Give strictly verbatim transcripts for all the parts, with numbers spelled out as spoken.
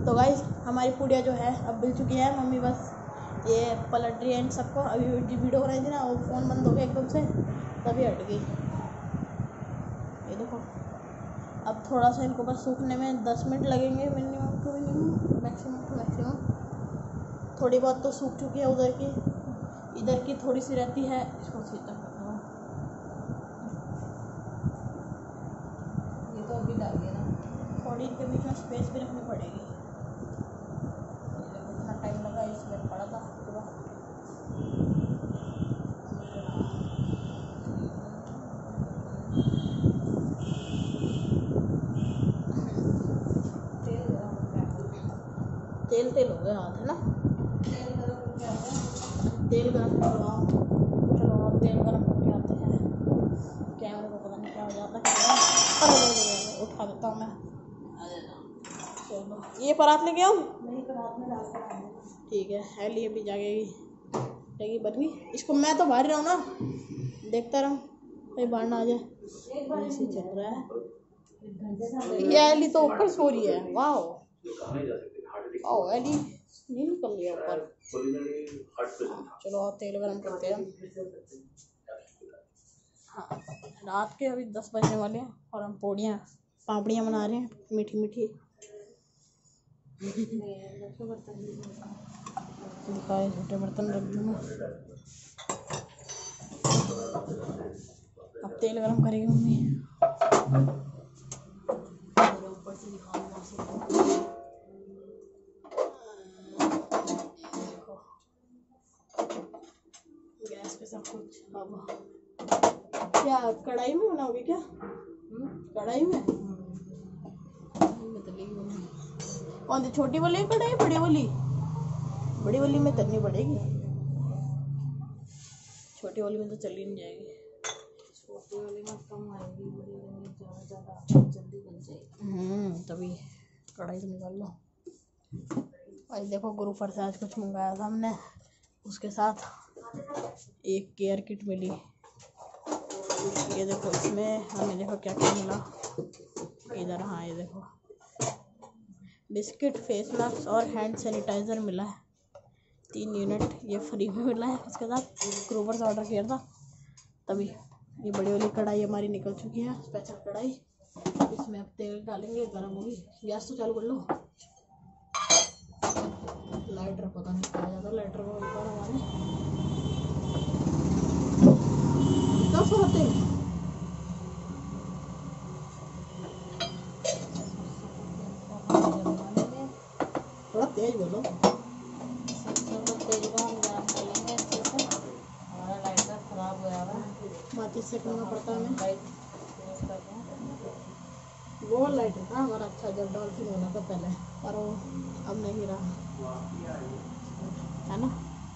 तो गाइस हमारी पूड़िया जो है अब मिल चुकी है। मम्मी बस ये पलट रही है इन सबको। अभी वीडियो हो रही थी ना, वो फ़ोन बंद हो गया एकदम से, तभी हट गई। ये देखो अब थोड़ा सा इनको बस सूखने में दस मिनट लगेंगे, minimum to minimum, maximum to maximum. थोड़ी बहुत तो सूख चुकी है उधर की, इधर की थोड़ी सी रहती है। इसको सीधा करना, ये तो अभी डालिए ना, थोड़ी इनके बीच में स्पेस भी रखनी पड़ेगी। इतना टाइम लगा इसमें पड़ा था पूरा। तेल तेल हो गया हाथ है ना, तेल गरम करवाओ। चलो आप तेल गरम करके आते हैं। कैमरे को पता नहीं क्या हो जाता है, अरे उठा देता हूँ मैं। चलो ये परात लेके आऊँ, नहीं परात में डाल कर, ठीक है। है लिए भी जाएगी जाएगी बदमी। इसको मैं तो बाहर रहा हूँ ना, देखता रहूँ कहीं बाहर ना आ जाए। ऐसे चल रहा है। ये एली तो ऊपर सो रही है। वाह ओ एली नहीं निकल लिया ऊपर। चलो और तेल गरम करते हैं। हाँ रात के अभी दस बजने वाले हैं और हम पूड़ियाँ पापड़ियाँ बना रहे हैं मीठी मीठी। दिखाए छोटे बर्तन रख दूँगा। अब तेल गरम करेगी मम्मी। ऊपर से गैस पे सब कुछ। अब क्या कढ़ाई में बनाओगे क्या? कढ़ाई में कौन सी छोटी वाली कढ़ाई, बड़ी वाली? बड़ी वाली में तलनी पड़ेगी, छोटी वाली में तो चल ही नहीं जाएगी। छोटी वाली में कम आएगी, बड़ी वाली में ज़्यादा ज़्यादा जल्दी बन जाएगी। हम्म तभी कढ़ाई से निकाल लो। भाई देखो ग्रुपर से आज कुछ मंगाया था हमने, उसके साथ एक केयर किट मिली। ये देखो इसमें हमें देखो क्या क्या मिला इधर। हाँ ये देखो बिस्किट, फेस मास्क और हैंड सैनिटाइज़र मिला है, तीन यूनिट ये फ्री में मिला है। इसके साथ ग्रोवर से ऑर्डर किया था तभी। ये बड़ी वाली कढ़ाई हमारी निकल चुकी है, स्पेशल कढ़ाई। इसमें अब तेल डालेंगे, गर्म होगी। गैस तो चालू कर लो। लाइटर पता नहीं कहा जाता, लाइटर को ऊपर हमारे कितना सारा तेल। थोड़ा तेज बोलो। तेल को हम गरम कर लेंगे अच्छे से। हमारा लाइटर खराब हो रहा है, माचिस से करना पड़ता है हमें। लाइट यूज़ कर रहे हैं। वो लाइटर था हमारा अच्छा जब डॉल्फिन होना था पहले, पर वो अब नहीं रहा है ना।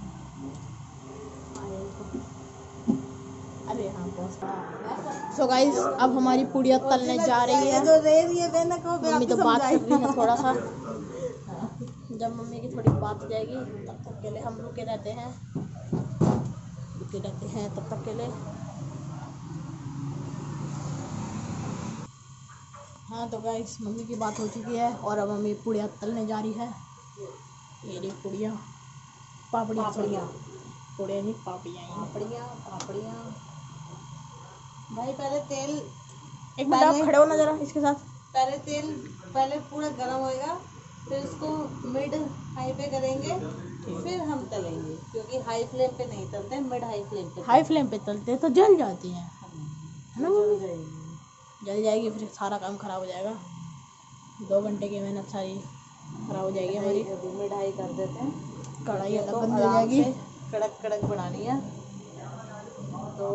अरे हाँ बहुत। सो गाइस अब हमारी पूड़ियाँ तलने जा रही है। मम्मी तो बात कर रही है थोड़ा सा। जब मम्मी की थोड़ी बात हो जाएगी तब तक के लिए हम रुके रहते हैं रुके रहते हैं तब तक के लिए। हाँ तो गाइस मम्मी की बात हो चुकी है और अब मम्मी पूड़ियाँ तलने जा रही है। ये रही पूड़ियाँ, पापड़ियाँ पापड़ियाँ पूड़ियाँ नहीं पापड़ियाँ पापड़ियाँ पापड़ियाँ भाई पहले तेल, एक मिनट आप खड़े हो ना जरा इसके साथ। पहले तेल पहले पूरा गर्म होएगा, फिर उसको मिड हाई पे करेंगे, फिर हम तलेंगे। क्योंकि हाई फ्लेम पे नहीं तलते, मिड हाई फ्लेम पे। हाई फ्लेम पे तलते तो जल जाती हैं है ना, जल जाएगी जल जाएगी फिर सारा काम खराब हो जाएगा। दो घंटे की मेहनत सारी खराब हो जाएगी हमारी। मिड हाई कर देते हैं, कढ़ाई अलग तो बंद हो आराम जाएगी। से कड़क कड़क बनानी है तो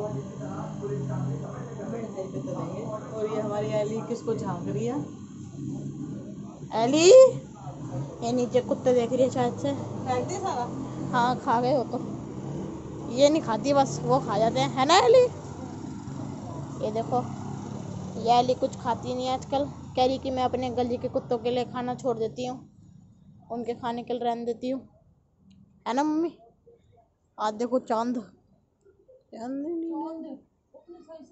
मिड हाई पे तलेंगे। और ये हमारी एली किसको झांक रही है? एली ये नीचे कुत्ते देख रही है शायद से। खाते सारा? हाँ खा गए हो तो, ये नहीं खाती बस वो खा जाते हैं, है ना एली। ये देखो ये एली कुछ खाती नहीं है आजकल, कह रही कि मैं अपने गली के कुत्तों के लिए खाना छोड़ देती हूँ, उनके खाने के लिए रहने देती हूँ, है ना मम्मी। आज देखो चांद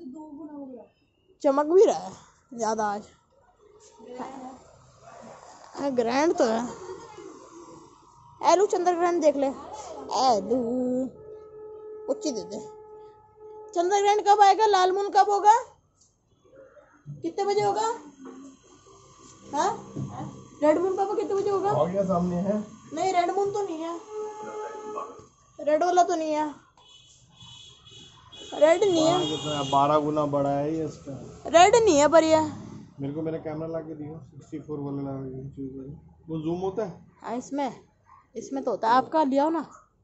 चमक भी रहा है ज़्यादा आज। हाँ ग्रैंड तो है। एलू चंद्र ग्रहण देख ले। एलू उच्ची दे दे। चंद्र ग्रहण कब आएगा? लाल मून कब होगा? कितने बजे होगा? हाँ रेड मून पापा कितने बजे होगा? आ गया सामने है। नहीं रेड मून तो नहीं है, रेड वाला तो नहीं है, रेड नहीं है। बारह गुना बड़ा है ये इसका। रेड नहीं है पर ये मेरे को मेरा कैमरा ला के दियो सिक्सटी फोर वाला ला के। वो जूम होता है। हाँ इसमें इसमें तो होता है। आपका लिया हो ना।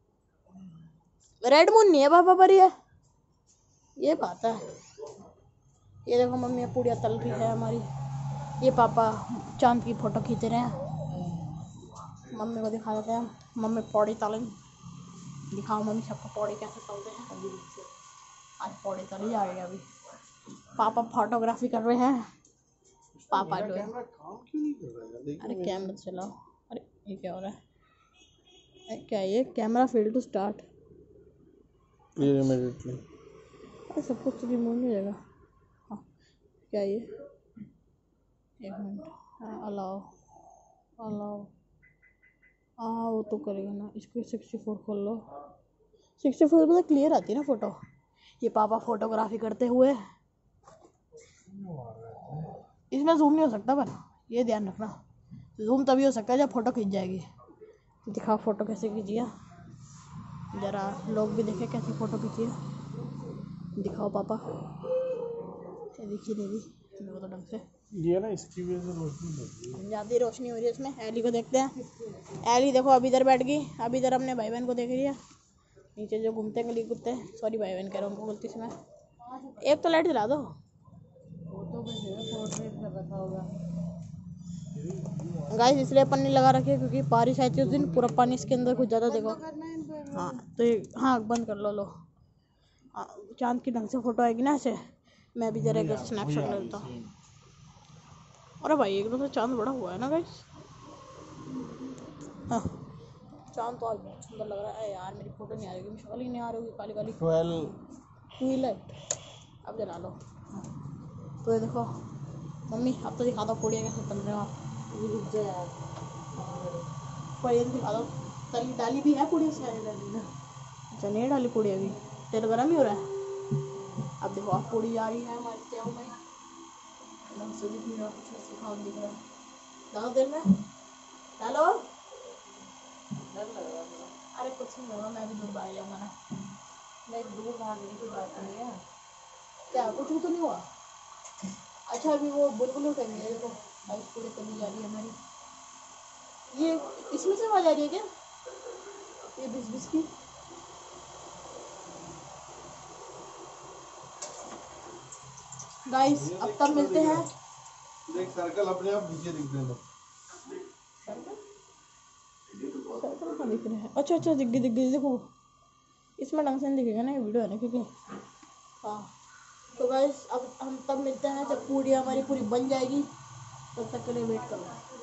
रेड मून नहीं है पापा पर ये ये बात है। ये देखो मम्मी पूड़िया तल रही है हमारी। ये पापा चांद की फोटो खींच रहे हैं। मम्मी को दिखा देते हैं। मम्मी पौड़ी तलें। दिखाओ मम्मी सबको पौड़ी कैसे तलते हैं। आज पौड़ी तली जा रही है अभी। पापा फोटोग्राफी कर रहे हैं। पापा जो कैमरा काम क्यों नहीं कर रहा है? देखिए अरे कैमरा चलाओ। अरे ये क्या हो रहा है? अरे क्या ये कैमरा फेल टू स्टार्ट। ये इमीडिएटली अरे सब कुछ तो रिमूव नहीं हो जाएगा। हाँ क्या ये एक मिनट। हाँ अलाउ अलाउ हाँ वो तो करेगा ना। इसको सिक्सटी फोर खोल लो। सिक्सटी फोर में तो क्लियर आती है ना फ़ोटो। ये पापा फोटोग्राफी करते हुए। इसमें जूम नहीं हो सकता पर ये ध्यान रखना। जूम तभी हो सकता है जब फ़ोटो खींच जाएगी। दिखाओ फ़ोटो कैसे खींचिए ज़रा लोग भी देखें कैसे फ़ोटो खींचिए। दिखाओ पापा। ये दिखी नहीं दी मेरे को तो ढंग से। ये ना इसकी वजह से रोशनी लग रही है। ज़्यादा रोशनी हो रही है इसमें। एली को देखते हैं। एली देखो अभी इधर बैठ गई। अभी इधर अपने भाई बहन को देख रही है। नीचे जो घूमते हैं गली कुत्ते। सॉरी भाई बहन कह रहा हूँ उनको गलती से मैं। एक तो लाइट जला दो। गाइस इसलिए पन्नी लगा रखी है क्योंकि बारिश आई थी उस दिन। पूरा पानी इसके अंदर कुछ ज़्यादा देखो। हाँ तो ये हाँ बंद कर लो लो। हाँ, चांद की ढंग से फोटो आएगी ना ऐसे। मैं भी जरा एक स्नैपशॉट लेता हूँ। अरे भाई एकदम से चांद बड़ा हुआ है ना गाइस। हाँ चांद तो आज बहुत सुंदर लग रहा है यार। मेरी फोटो नहीं आ रही होगी। शक्ल ही नहीं आ रही होगी काली काली। ट्वेल्व ट्विलाइट अब जला लो। हाँ तो ये देखो मम्मी अब तो दिखा दो पूड़िया कैसे तल रहे हो आप। पूड़िया दिखा दो। तली डाली भी है पूड़ी से। अच्छा नहीं डाली पूड़ी अभी। तेल गरम ही हो रहा है। अब देखो आप पूड़ी जा रही है हमारे त्याव में। ढंग से दिख नहीं रहा कुछ ऐसे खाओ दिख रहा है। डालो तेल में डालो। अरे कुछ नहीं होगा। मैं भी दूर भाग जाऊँगा ना। नहीं दूर भागने की बात नहीं है। क्या कुछ भी तो नहीं हुआ। अच्छा अभी वो बुलबुल उठेंगे। देखो आइस पूरी तली जा रही है हमारी। ये इसमें से आवाज आ रही है क्या? ये बिस बिस की। गाइस अब तब मिलते हैं। देख सर्कल अपने आप नीचे दिख रहे हैं। सर्कल कहाँ दिख रहे हैं? अच्छा अच्छा दिख गई दिख गई। देखो इसमें ढंग से नहीं दिखेगा ना ये वीडियो है ना क्योंकि हाँ। तो गाइस अब हम तब मिलते हैं जब पूड़ी हमारी पूरी बन जाएगी। तब तक के लिए वेट करो।